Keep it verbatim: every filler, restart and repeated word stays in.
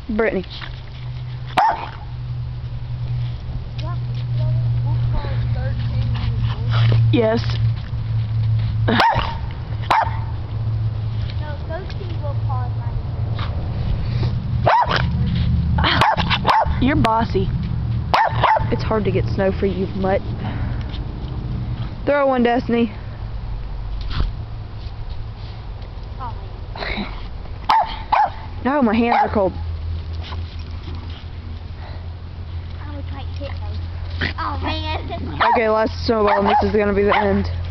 Brittany. Yes. No, those things will pause my You're bossy. It's hard to get snow for you, mutt. Throw one, Destiny. Oh, man. No, my hands are cold. I would try to hit those. Oh, man. Okay, last snowball, and this is gonna be the end.